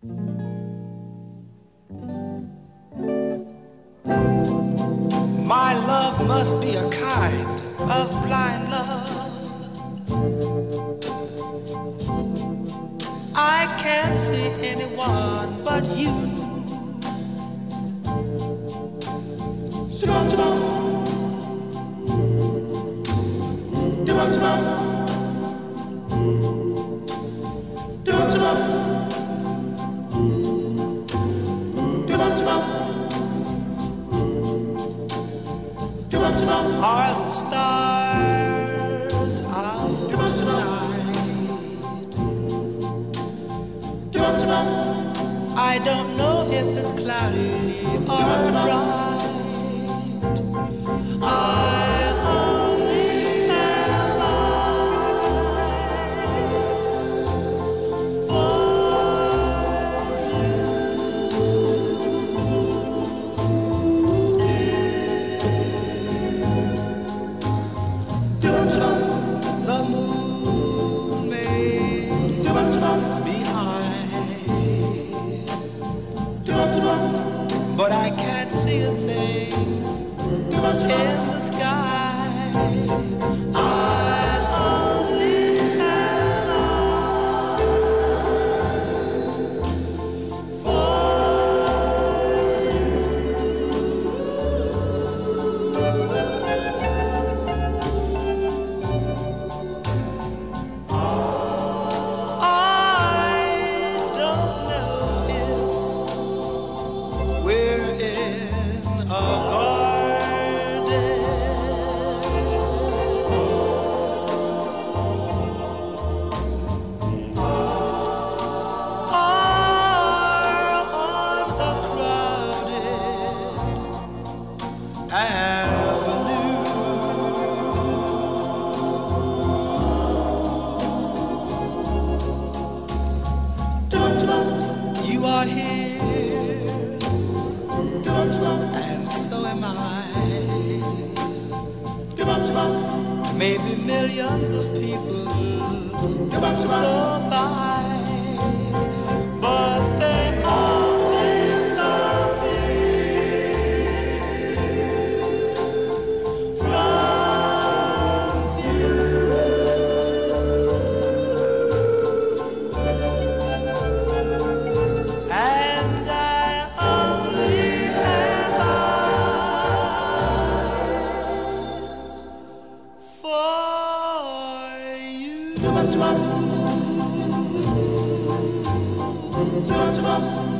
My love must be a kind of blind love. I can't see anyone but you. Shabam, shabam. Shabam, shabam. Shabam, shabam. Shabam, shabam. Are the stars out tonight? I don't know if it's cloudy or bright. I only have eyes for the moon may be high, but I can't see a thing in the sky. I only have eyes for you are here, and so am I. Maybe millions of people go by, but they all disappear from view. And I only have eyes for you.